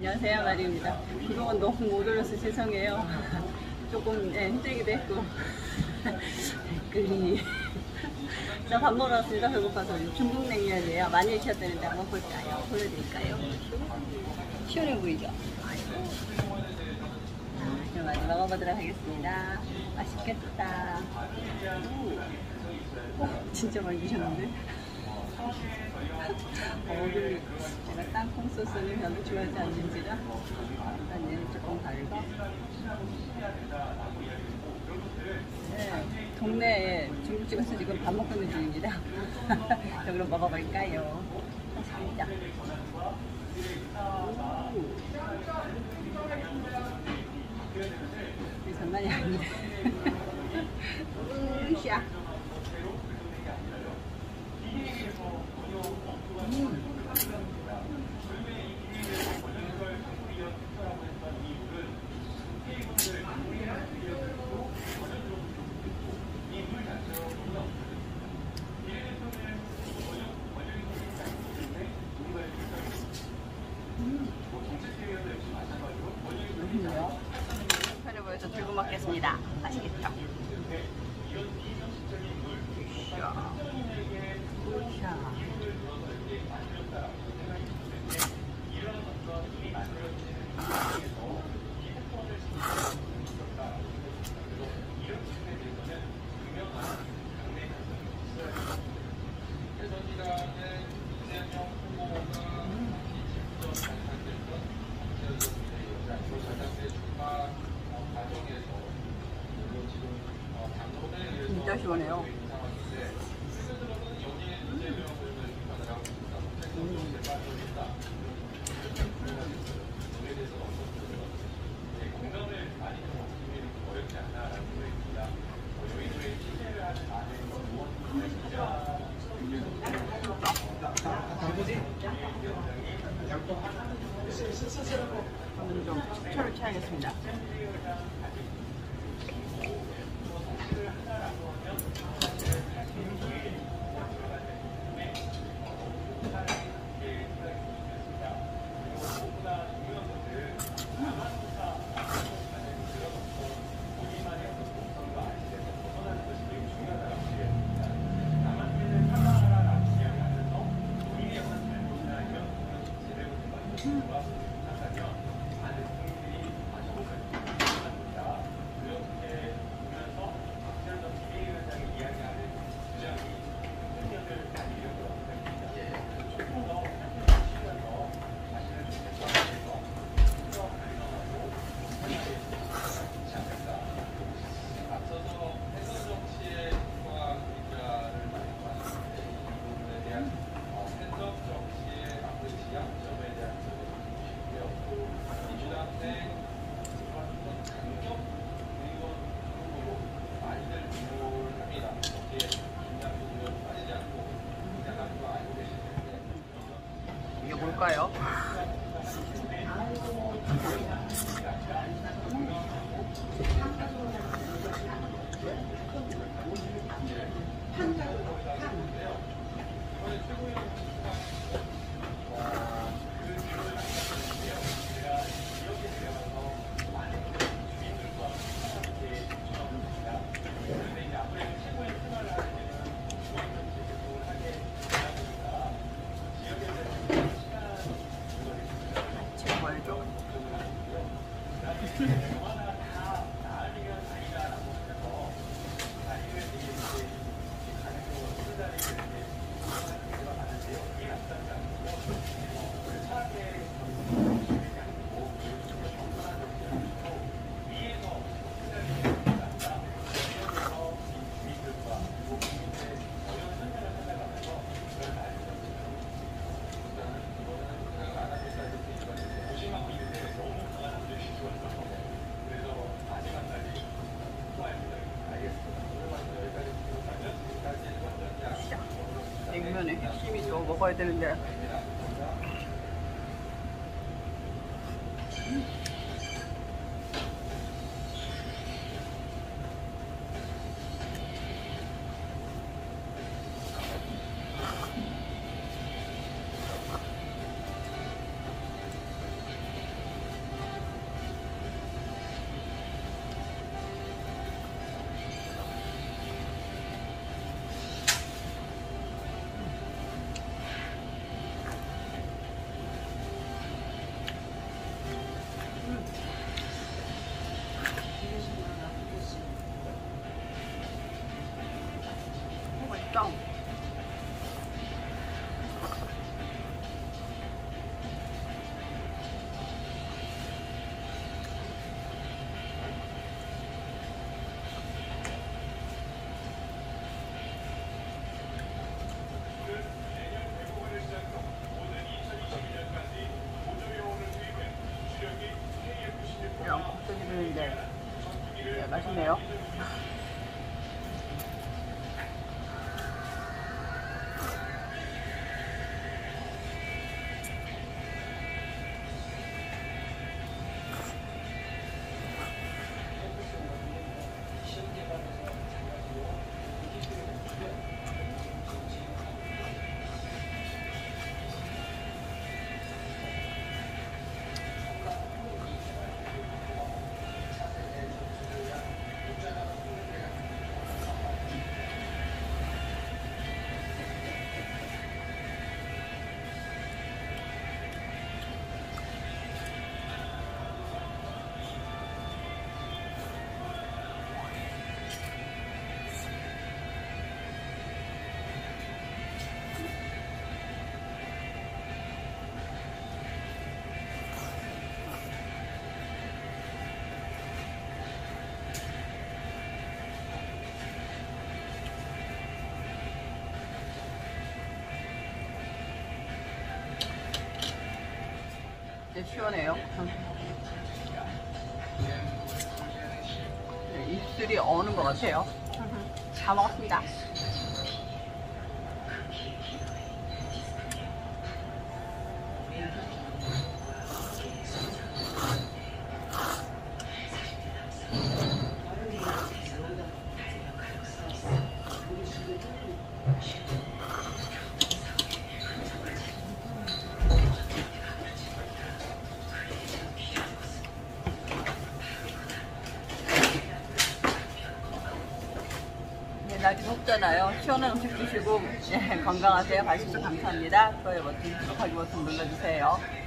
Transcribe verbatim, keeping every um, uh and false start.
안녕하세요, 마리입니다. 그동안 너무 못 올려서 죄송해요. 조금 네, 힘들기도 했고. 댓글이. 자, 밥 먹으러 왔습니다. 배고파서. 중국 냉면이에요. 많이 익혔다는데 한번 볼까요? 보여드릴까요? 시원해 보이죠? 자, 많이 먹어보도록 하겠습니다. 맛있겠다. 오, 진짜 많이 드셨는데? 어, 제가 땅콩 소스를 별로 좋아하지 않는지라 일단 얘는 조금 다르고. 네, 동네에 중국집에서 지금 밥 먹고 있는 중입니다. 자, 그럼 먹어볼까요? 맛있겠다. 이게 장난이 아닌데. 으쌰. 음. 맛있네요. 편해 보여서 들고 먹겠습니다. 맛있겠죠? 진짜 시원해요. 저는 좀 식초를 쳐야겠습니다. 이게 뭘까요? 냉면의 핵심이죠. 먹어야 되는데. 맛있죠? 이런 국수집인데 네, 맛있네요. 네, 시원해요. 네, 입술이 어는 것 같아요. 다 먹었습니다. 날이 덥잖아요. 시원한 음식 드시고 예, 건강하세요. 맛있어서 감사합니다. 좋아요 버튼, 구독하기 버튼 눌러주세요.